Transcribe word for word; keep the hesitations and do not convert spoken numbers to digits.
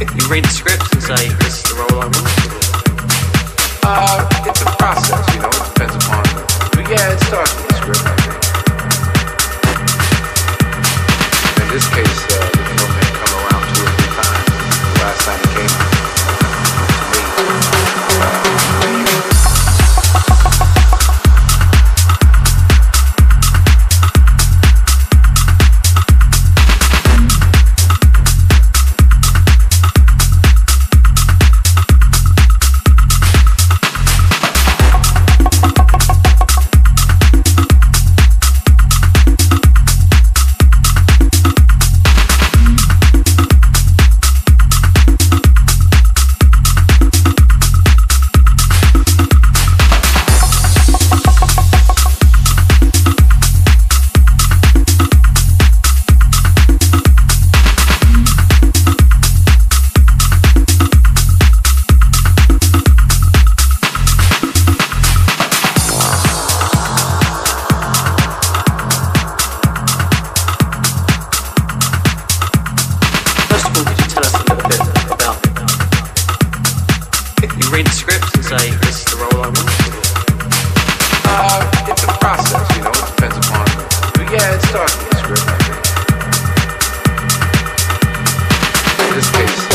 You read the script and say, this is the role I want to do. Uh, it's a process, you know, it depends upon, but yeah, it starts with the script, I think. In this case, uh, the film had come around two or three times. The last time it came out to me. Uh, read the script and say, this is the role I want to do. uh, it's a process, you know, it depends upon, but yeah, it starts with the script, I think. In this case,